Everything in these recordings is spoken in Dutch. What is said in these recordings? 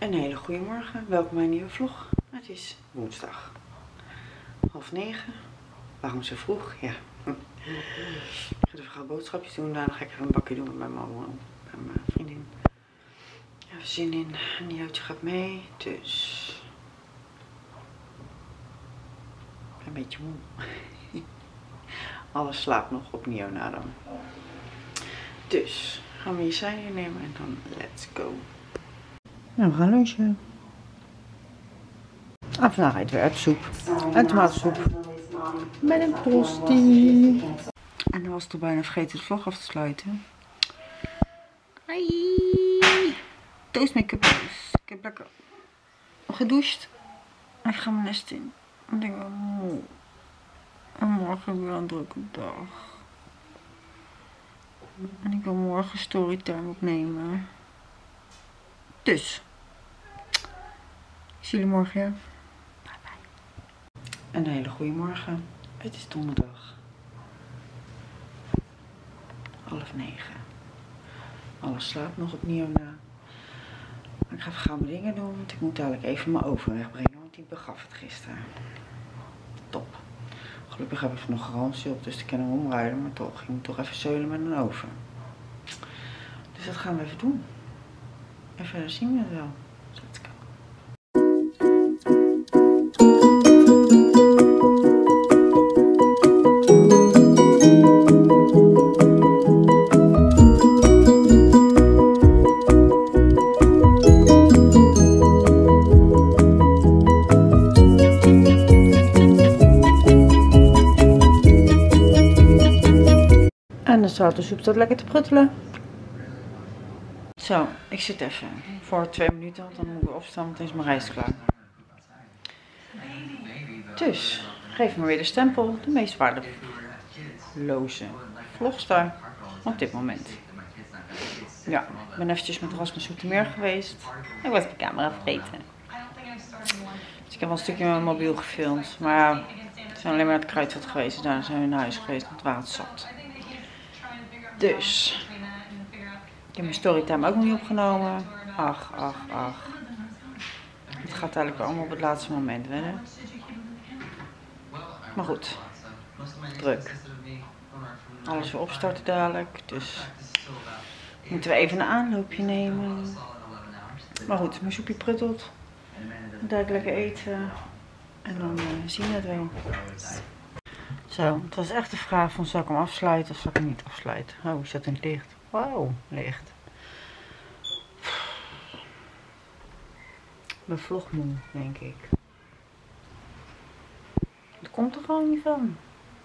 Een hele goede morgen, welkom bij een nieuwe vlog. Het is woensdag, 8:30. Waarom zo vroeg? Ja. Ik ga even gauw boodschapjes doen, daarna ga ik even een bakje doen met mijn mama en mijn vriendin. Even zin in, een nieuwtje gaat mee, dus een beetje moe. Alles slaapt nog op Nio na dan. Dus gaan we hier zijn nemen en dan let's go. Nou, we gaan lunchen. Vandaag eten we erwtensoep en tomatensoep met een tosti. En dan was ik toch bijna vergeten de vlog af te sluiten. Hi! Toast make-up. Ik heb lekker gedoucht. En ik ga mijn nest in. Ik denk wel moe. En morgen weer een drukke dag. En ik wil morgen storytime opnemen. Dus. Ik zie jullie morgen, ja. Bye bye. Een hele goede morgen. Het is donderdag. 8:30. Alles slaapt nog opnieuw na. Ik ga even gaan mijn dingen doen, want ik moet dadelijk even mijn oven wegbrengen, want die begaf het gisteren. Top. Gelukkig heb ik nog garantie op, dus ik kan hem omruilen, maar toch, ik moet toch even zeulen met een oven. Dus dat gaan we even doen. En verder zien we het wel. Let's go. En de zoutensoep staat lekker te pruttelen. Zo, ik zit even voor 2 minuten, want dan moet ik opstaan, want dan is mijn reis klaar. Dus, geef me weer de stempel, de meest waardeloze vlogstar op dit moment. Ja, ik ben eventjes met Rasmus Zoetermeer geweest. Ik was de camera vergeten. Dus ik heb wel een stukje met mijn mobiel gefilmd, maar ja, we zijn alleen maar naar het Kruidvat geweest. Daarna zijn we naar huis geweest, want het waren zat. Dus, ik heb mijn storytime ook nog niet opgenomen. Ach. Het gaat eigenlijk allemaal op het laatste moment, hè? Maar goed, druk. Alles weer opstarten dadelijk, dus moeten we even een aanloopje nemen. Maar goed, mijn soepje pruttelt. Dadelijk lekker eten. En dan zien we het wel. Zo, het was echt de vraag van zal ik hem afsluiten of zal ik hem niet afsluiten. Oh, ik zat in het licht. Wauw, licht. Ik ben vlogmoe, denk ik. Het komt er gewoon niet van.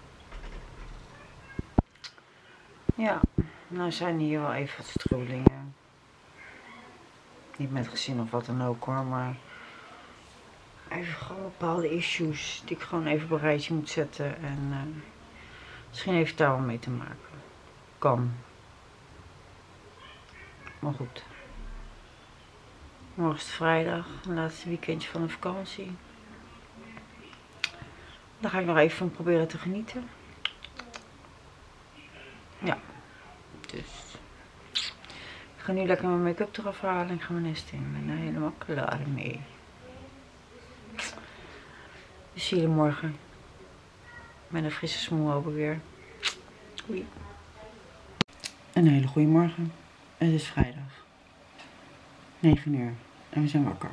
Ja, nou zijn hier wel even wat strubbelingen. Niet met gezin of wat dan ook hoor, maar even gewoon bepaalde issues die ik gewoon even op een rijtje moet zetten en misschien heeft daar wel mee te maken. Kan. Maar goed. Morgen is het vrijdag, het laatste weekendje van de vakantie. Daar ga ik nog even van proberen te genieten. Ja, dus. Ik ga nu lekker mijn make-up eraf halen en ik ga mijn nest in. Ik ben er helemaal klaar mee. Dus zie je morgen. Met een frisse smoel open weer. Doei. Een hele goede morgen. Het is vrijdag. 9 uur. En we zijn wakker.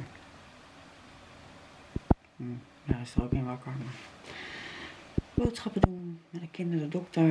Daar is er ook in wakker. Boodschappen doen. Met de kinderen de dokter.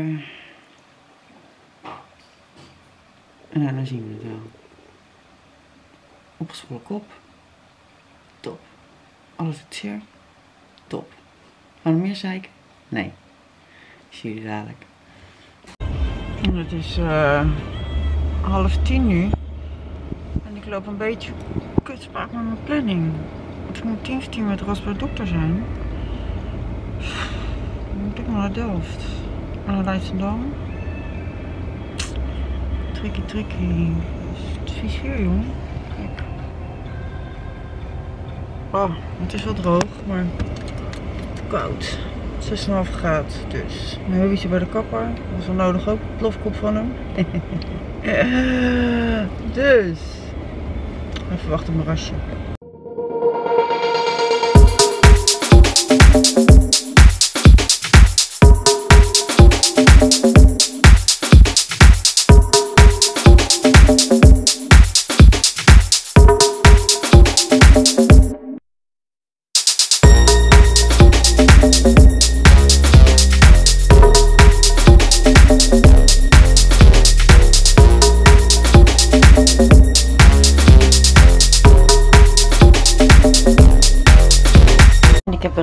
En daarna zien we het wel. Opgeschoren kop. Top. Alles het zeer. Top. Gaan we meer zeiken? Nee. Ik zie jullie dadelijk. En het is 9:30 nu. En ik loop een beetje kutspraak met mijn planning. Want ik moet 10:10 met Ras bij de dokter zijn. Dan moet ik naar Delft. Naar Leidschendam. Tricky. Het is vies weer, jongen. Kijk. Oh, het is wel droog, maar koud. 6,5 graden, dus. Mijn hubbytje bij de kapper. Dat was wel nodig ook. Plofkop van hem. Dus. Even wachten op mijn rasje.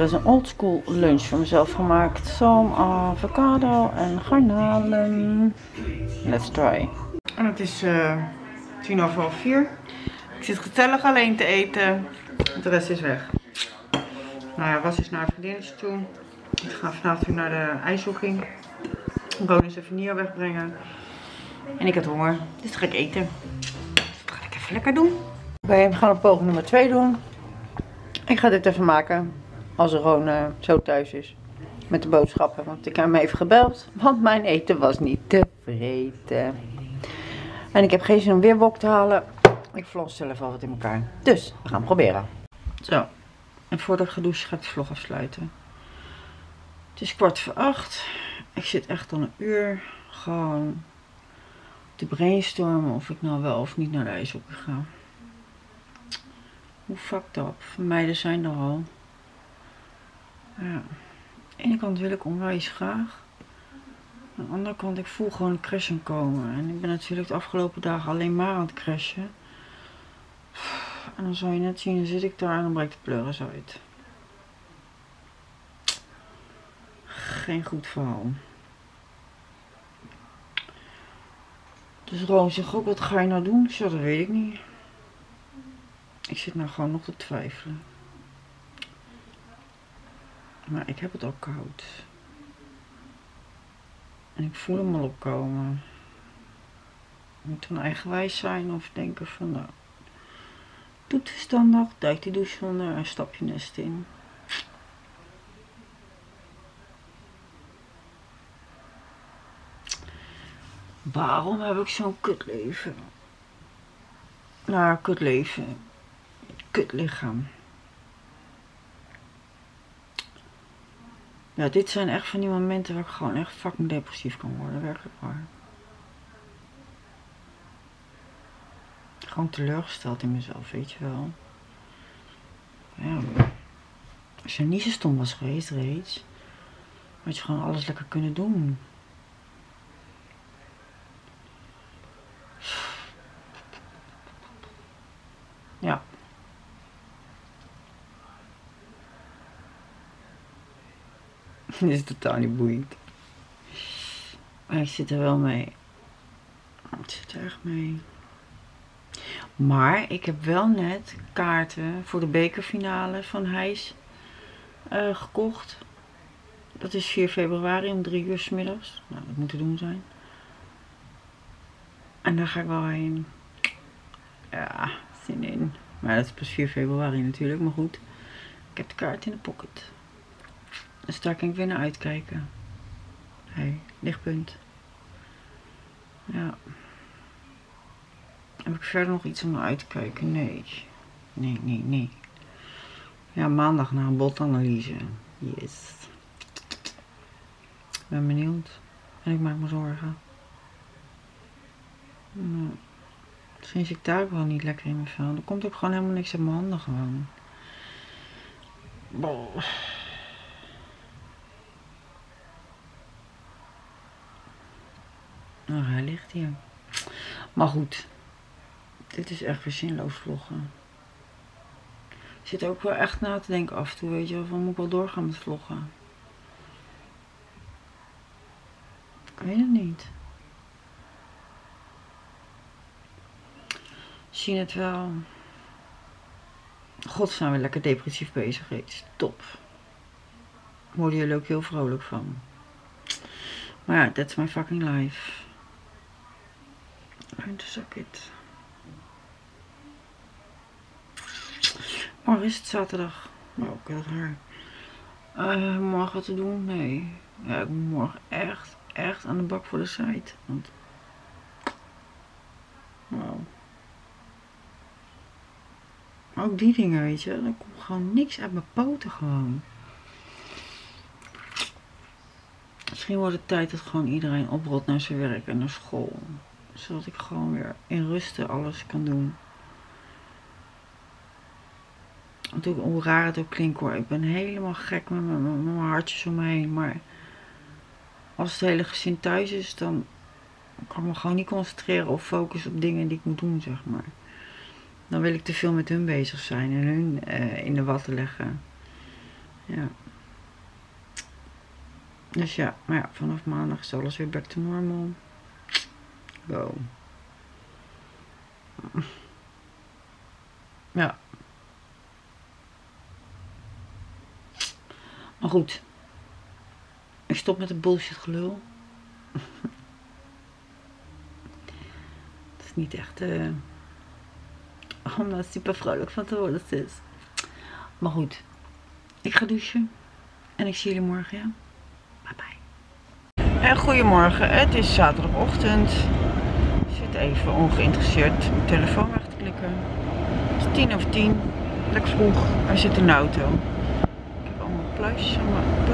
is een oldschool lunch voor mezelf gemaakt. Zalm, avocado en garnalen. Let's try. En het is 4:30. Ik zit gezellig alleen te eten. De rest is weg. Nou ja, was is naar een vriendinnetje toe. Ik ga vanavond weer naar de ijshockey. Ron is even Nio wegbrengen. En ik had honger, dus dat ga ik eten. Dus dat ga ik even lekker doen. Oké, we gaan op poging nummer 2 doen. Ik ga dit even maken als Ron zo thuis is met de boodschappen. Want ik heb hem even gebeld, want mijn eten was niet te vreten. En ik heb geen zin om weer wok te halen. Ik flons zelf al wat in elkaar. Dus, we gaan proberen. Zo, en voordat ik ga douchen ga ik de vlog afsluiten. Het is 7:15. Ik zit echt al een uur gewoon te brainstormen of ik nou wel of niet naar de ijshockey ga. Hoe fucked up. Meiden zijn er al. Ja. Aan de ene kant wil ik onwijs graag. Aan de andere kant, ik voel gewoon een crashen komen. En ik ben natuurlijk de afgelopen dagen alleen maar aan het crashen. En dan zal je net zien, dan zit ik daar en dan breekt de pleuris uit. Geen goed verhaal. Dus Ron zegt ook, wat ga je nou doen? Ik zeg, dat weet ik niet. Ik zit nou gewoon nog te twijfelen. Maar ik heb het al koud. En ik voel hem al opkomen. Moet dan eigenwijs zijn of denken van nou, doe het verstandig, duik die douche onder en stap je nest in. Waarom heb ik zo'n kutleven? Nou, kutleven. Kutlichaam. Ja, dit zijn echt van die momenten waar ik gewoon echt fucking depressief kan worden, werkelijk waar. Gewoon teleurgesteld in mezelf, weet je wel. Ja, als je niet zo stom was geweest reeds, had je gewoon alles lekker kunnen doen. Ja. Dit is totaal niet boeiend. Maar ik zit er wel mee. Ik zit er echt mee. Maar ik heb wel net kaarten voor de bekerfinale van Heijs gekocht. Dat is 4 februari om 3 uur 's middags. Nou, dat moet te doen zijn. En daar ga ik wel heen. Ja, zin in. Maar dat is pas 4 februari natuurlijk, maar goed. Ik heb de kaart in de pocket. Dus daar kan ik weer naar uitkijken. Hey, lichtpunt. Ja. Heb ik verder nog iets om naar uit te kijken? Nee. Nee. Ja, maandag naar een botanalyse. Yes. Ik ben benieuwd. En ik maak me zorgen. Nou, sinds ik daar ook wel niet lekker in mijn vel. Er komt ook gewoon helemaal niks uit mijn handen gewoon. Boah. Nou, hij ligt hier. Maar goed. Dit is echt weer zinloos vloggen. Ik zit ook wel echt na te denken af en toe, weet je wel, van moet ik wel doorgaan met vloggen? Ik weet het niet. Zie het wel. God, zijn we lekker depressief bezig geweest. Top. Worden jullie ook heel vrolijk van. Maar ja, that's my fucking life. En to suck it. Morgen is het zaterdag. Oh, ik heb het haar. Morgen wat te doen? Nee. Ja, ik moet morgen echt aan de bak voor de site. Want... Wow. Maar ook die dingen, weet je. Er komt gewoon niks uit mijn poten gewoon. Misschien wordt het tijd dat gewoon iedereen oprolt naar zijn werk en naar school. Zodat ik gewoon weer in rusten alles kan doen. Want hoe raar het ook klinkt hoor. Ik ben helemaal gek met mijn hartjes om me heen. Maar als het hele gezin thuis is, dan kan ik me gewoon niet concentreren of focussen op dingen die ik moet doen, zeg maar. Dan wil ik te veel met hun bezig zijn en hun in de watten leggen. Ja. Dus ja, maar ja, vanaf maandag is alles weer back to normal. Go. Ja. Maar goed. Ik stop met de bullshit gelul. Het is niet echt om daar super vrolijk van te worden, sis. Maar goed. Ik ga douchen. En ik zie jullie morgen, ja? Bye bye. En goedemorgen. Het is zaterdagochtend. Ik zit even ongeïnteresseerd mijn telefoon weg te klikken. Het is 10:10. Lekker vroeg. Hij zit in de auto. Ik heb allemaal pluisjes aan mijn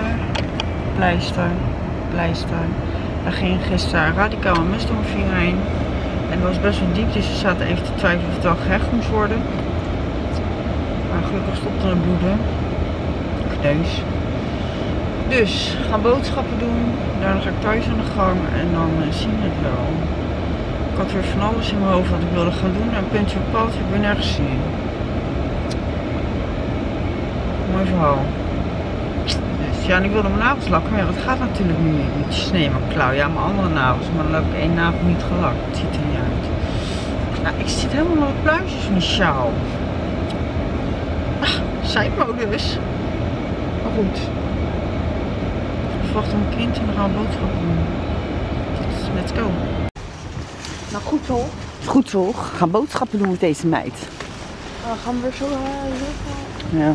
pleister. Daar ging gisteren radicaal een mes door mijn vinger heen. En dat was best wel diep, dus we zaten even te twijfelen of het wel gehecht moest worden. Maar gelukkig stopte het bloeden. Kneus. Dus, gaan boodschappen doen. Daarna ga ik thuis aan de gang en dan zien we het wel. Ik had weer van alles in mijn hoofd wat ik wilde gaan doen. En puntje op paaltje, ik ben nergens zin in. Mooi verhaal. Dus ja, en ik wilde mijn nagels lakken, maar ja, dat gaat natuurlijk nu niet. Met sneeuw in mijn klauw. Ja, mijn andere nagels, maar dan heb ik één nagel niet gelakt. Het ziet er niet uit. Nou, ik zit helemaal op het pluisjes van die sjaal. Zijmodus. Maar goed. Ik verwacht een kind en dan gaan we boodschappen doen. Dus let's go. Nou goed toch? Goed toch? We gaan boodschappen doen met deze meid. Gaan we weer zo Ja.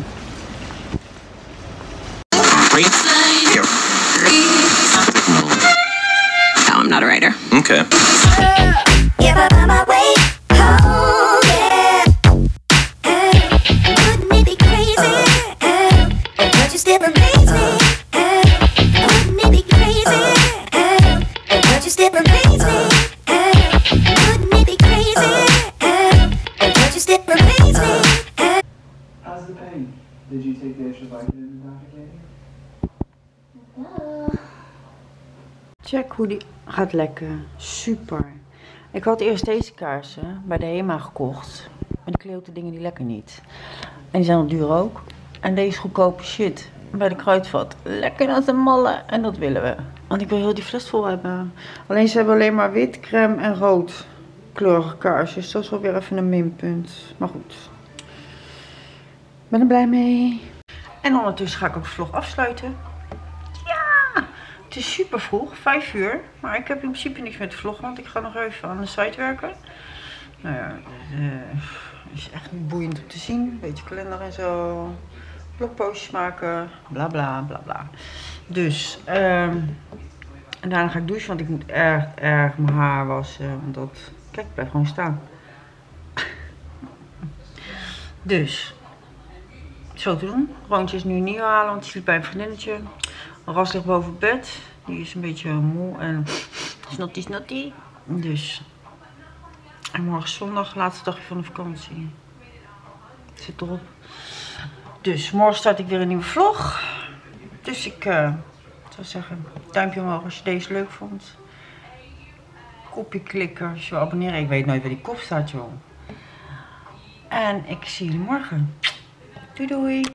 No, I'm not a writer. Okay. If I'm on my way home, yeah. Wouldn't it be crazy? Would you still amaze me? Wouldn't it be crazy? Would you still amaze me? Wouldn't it be crazy? Would you still amaze me? How's the pain? Did you take the extra vitamin Candy? Check hoe die gaat lekken. Super. Ik had eerst deze kaarsen bij de HEMA gekocht. Maar die klote dingen die lekken niet. En die zijn al duur ook. En deze goedkope shit bij de Kruidvat. Lekker als een malle. En dat willen we. Want ik wil heel die fles vol hebben. Alleen ze hebben alleen maar wit, crème en rood kleurige kaarsjes. Dat is wel weer even een minpunt. Maar goed. Ik ben er blij mee. En ondertussen ga ik ook de vlog afsluiten. Het is super vroeg, 5 uur. Maar ik heb in principe niks met de vlog, want ik ga nog even aan de site werken. Nou ja, het is echt niet boeiend om te zien. Een beetje kalender en zo. Blogpostjes maken, bla bla bla bla. Dus, en daarna ga ik douchen, want ik moet erg mijn haar wassen. Want dat, kijk, ik blijf gewoon staan. Dus, zo te doen. Roontje is nu niet halen, want die sliep bij een vriendinnetje. Ras ligt boven het bed. Die is een beetje moe en snotty. Dus. En morgen is zondag, laatste dagje van de vakantie. Zit erop. Dus morgen start ik weer een nieuwe vlog. Dus ik zou zeggen, duimpje omhoog als je deze leuk vond. Kopje klikken als je wil abonneren. Ik weet nooit waar die kop staat, joh. En ik zie jullie morgen. Doei doei.